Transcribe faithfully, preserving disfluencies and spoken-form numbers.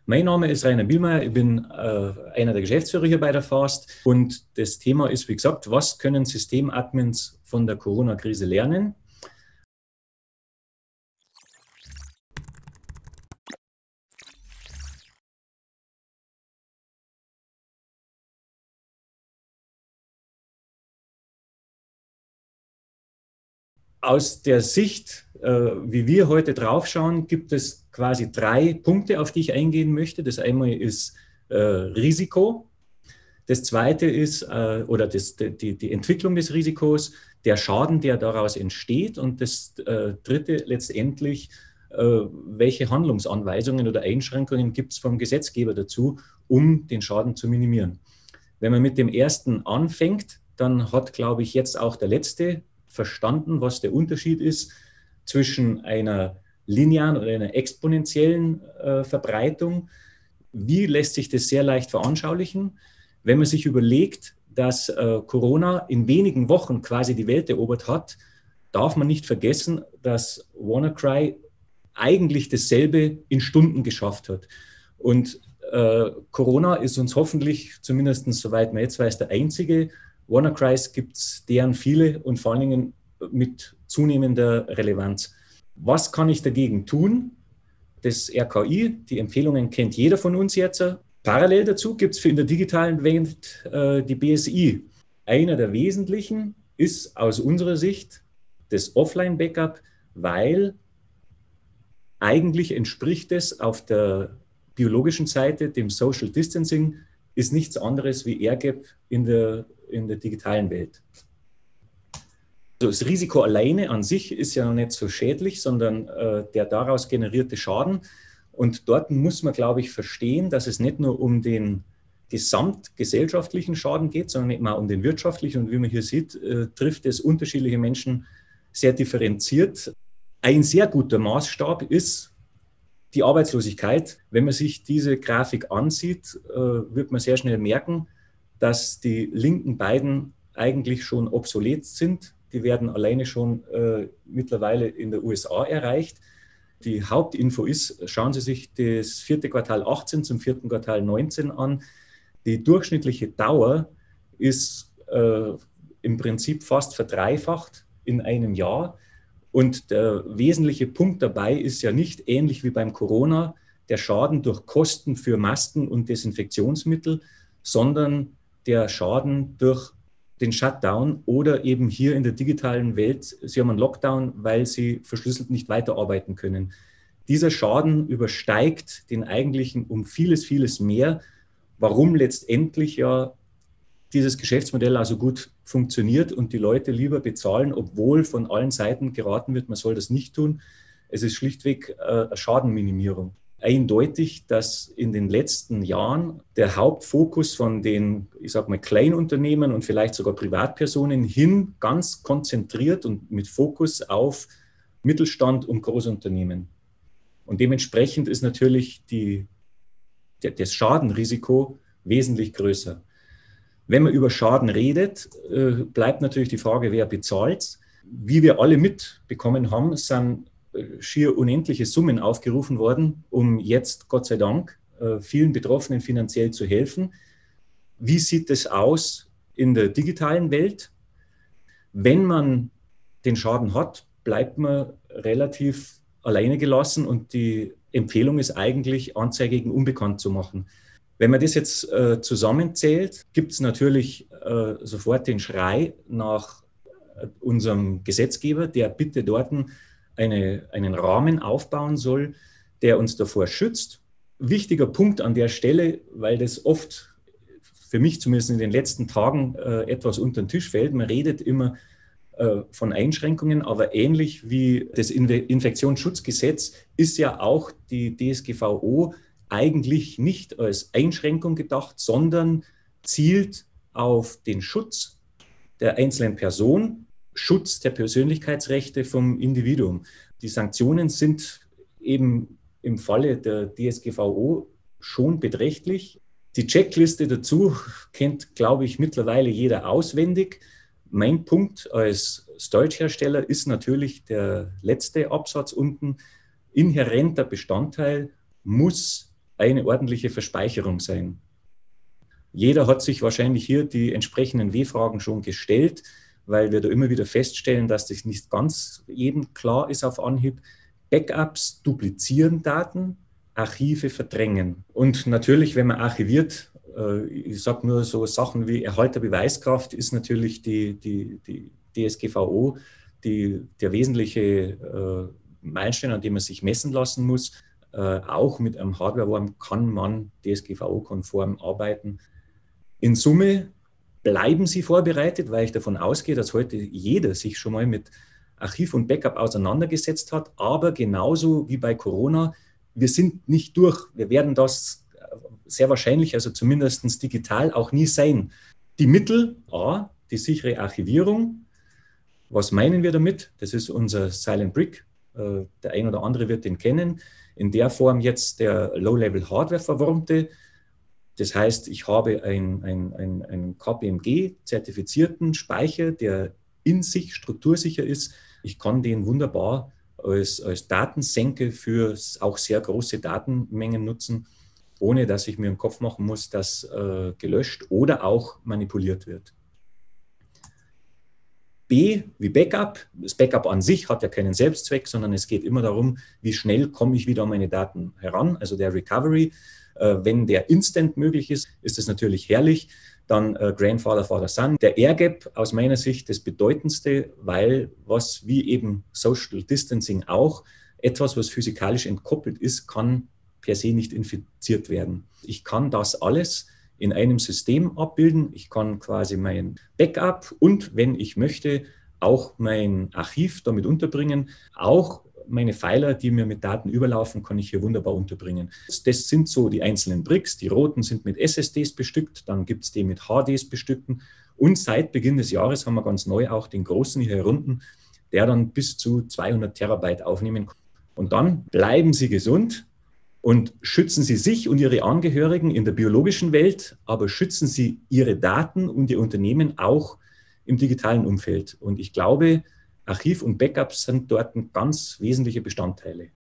Mein Name ist Rainer Bielmeier, ich bin äh, einer der Geschäftsführer hier bei der Fast und das Thema ist, wie gesagt, was können Systemadmins von der Corona-Krise lernen? Aus der Sicht, äh, wie wir heute draufschauen, gibt es quasi drei Punkte, auf die ich eingehen möchte. Das einmal ist äh, Risiko. Das zweite ist, äh, oder das, die, die Entwicklung des Risikos, der Schaden, der daraus entsteht. Und das äh, dritte letztendlich, äh, welche Handlungsanweisungen oder Einschränkungen gibt es vom Gesetzgeber dazu, um den Schaden zu minimieren. Wenn man mit dem ersten anfängt, dann hat, glaube ich, jetzt auch der letzte verstanden, was der Unterschied ist zwischen einer linearen oder einer exponentiellen äh, Verbreitung. Wie lässt sich das sehr leicht veranschaulichen? Wenn man sich überlegt, dass äh, Corona in wenigen Wochen quasi die Welt erobert hat, darf man nicht vergessen, dass WannaCry eigentlich dasselbe in Stunden geschafft hat. Und äh, Corona ist uns hoffentlich, zumindest soweit man jetzt weiß, der einzige. WannaCrys gibt es deren viele und vor allen Dingen mit zunehmender Relevanz. Was kann ich dagegen tun? Das R K I, die Empfehlungen kennt jeder von uns jetzt. Parallel dazu gibt es für in der digitalen Welt äh, die B S I. Einer der wesentlichen ist aus unserer Sicht das Offline-Backup, weil eigentlich entspricht es auf der biologischen Seite dem Social Distancing, ist nichts anderes wie Air Gap in der, in der digitalen Welt. Also das Risiko alleine an sich ist ja noch nicht so schädlich, sondern äh, der daraus generierte Schaden. Und dort muss man, glaube ich, verstehen, dass es nicht nur um den gesamtgesellschaftlichen Schaden geht, sondern eben auch um den wirtschaftlichen. Und wie man hier sieht, äh, trifft es unterschiedliche Menschen sehr differenziert. Ein sehr guter Maßstab ist die Arbeitslosigkeit. Wenn man sich diese Grafik ansieht, äh, wird man sehr schnell merken, dass die linken beiden eigentlich schon obsolet sind. Die werden alleine schon äh, mittlerweile in der U S A erreicht. Die Hauptinfo ist, schauen Sie sich das vierte Quartal achtzehn zum vierten Quartal neunzehn an. Die durchschnittliche Dauer ist äh, im Prinzip fast verdreifacht in einem Jahr. Und der wesentliche Punkt dabei ist ja nicht ähnlich wie beim Corona der Schaden durch Kosten für Masken und Desinfektionsmittel, sondern der Schaden durch den Shutdown oder eben hier in der digitalen Welt, Sie haben einen Lockdown, weil Sie verschlüsselt nicht weiterarbeiten können. Dieser Schaden übersteigt den eigentlichen um vieles, vieles mehr, warum letztendlich ja dieses Geschäftsmodell also gut funktioniert und die Leute lieber bezahlen, obwohl von allen Seiten geraten wird, man soll das nicht tun. Es ist schlichtweg eine Schadenminimierung. Eindeutig, dass in den letzten Jahren der Hauptfokus von den, ich sag mal, Kleinunternehmen und vielleicht sogar Privatpersonen hin ganz konzentriert und mit Fokus auf Mittelstand und Großunternehmen. Und dementsprechend ist natürlich die, der, das Schadenrisiko wesentlich größer. Wenn man über Schaden redet, bleibt natürlich die Frage, wer bezahlt. Wie wir alle mitbekommen haben, sind schier unendliche Summen aufgerufen worden, um jetzt, Gott sei Dank, vielen Betroffenen finanziell zu helfen. Wie sieht es aus in der digitalen Welt? Wenn man den Schaden hat, bleibt man relativ alleine gelassen und die Empfehlung ist eigentlich, Anzeige gegen Unbekannt zu machen. Wenn man das jetzt äh, zusammenzählt, gibt es natürlich äh, sofort den Schrei nach äh, unserem Gesetzgeber, der bitte dort eine, einen Rahmen aufbauen soll, der uns davor schützt. Wichtiger Punkt an der Stelle, weil das oft für mich zumindest in den letzten Tagen äh, etwas unter den Tisch fällt. Man redet immer äh, von Einschränkungen, aber ähnlich wie das Infektionsschutzgesetz ist ja auch die D S G V O eigentlich nicht als Einschränkung gedacht, sondern zielt auf den Schutz der einzelnen Person, Schutz der Persönlichkeitsrechte vom Individuum. Die Sanktionen sind eben im Falle der D S G V O schon beträchtlich. Die Checkliste dazu kennt, glaube ich, mittlerweile jeder auswendig. Mein Punkt als Storage-Hersteller ist natürlich der letzte Absatz unten. Inhärenter Bestandteil muss eine ordentliche Verspeicherung sein. Jeder hat sich wahrscheinlich hier die entsprechenden W-Fragen schon gestellt, weil wir da immer wieder feststellen, dass das nicht ganz jedem klar ist auf Anhieb. Backups duplizieren Daten, Archive verdrängen. Und natürlich, wenn man archiviert, ich sage nur so Sachen wie Erhalt der Beweiskraft, ist natürlich die, die, die D S G V O die, der wesentliche äh, Meilenstein, an dem man sich messen lassen muss. Äh, auch mit einem Hardware-Warm kann man D S G V O-konform arbeiten. In Summe bleiben Sie vorbereitet, weil ich davon ausgehe, dass heute jeder sich schon mal mit Archiv und Backup auseinandergesetzt hat. Aber genauso wie bei Corona, wir sind nicht durch. Wir werden das sehr wahrscheinlich, also zumindest digital, auch nie sein. Die Mittel, A, die sichere Archivierung. Was meinen wir damit? Das ist unser Silent Brick. Der ein oder andere wird den kennen. In der Form jetzt der Low-Level-Hardware-Verwurmte. Das heißt, ich habe einen ein, ein K P M G-zertifizierten Speicher, der in sich struktursicher ist. Ich kann den wunderbar als, als Datensenke für auch sehr große Datenmengen nutzen, ohne dass ich mir im Kopf machen muss, dass äh, gelöscht oder auch manipuliert wird. B wie Backup. Das Backup an sich hat ja keinen Selbstzweck, sondern es geht immer darum, wie schnell komme ich wieder an meine Daten heran, also der Recovery. Äh, wenn der Instant möglich ist, ist das natürlich herrlich. Dann äh, Grandfather, Father, Son. Der Air Gap aus meiner Sicht das Bedeutendste, weil was wie eben Social Distancing auch, etwas, was physikalisch entkoppelt ist, kann per se nicht infiziert werden. Ich kann das alles in einem System abbilden. Ich kann quasi mein Backup und, wenn ich möchte, auch mein Archiv damit unterbringen. Auch meine Pfeiler, die mir mit Daten überlaufen, kann ich hier wunderbar unterbringen. Das sind so die einzelnen Bricks. Die roten sind mit S S Ds bestückt, dann gibt es die mit H Ds bestückten. Und seit Beginn des Jahres haben wir ganz neu auch den großen hier unten, der dann bis zu zweihundert Terabyte aufnehmen kann. Und dann bleiben Sie gesund und schützen Sie sich und Ihre Angehörigen in der biologischen Welt, aber schützen Sie Ihre Daten und Ihr Unternehmen auch im digitalen Umfeld. Und ich glaube, Archiv und Backups sind dort ganz wesentliche Bestandteile.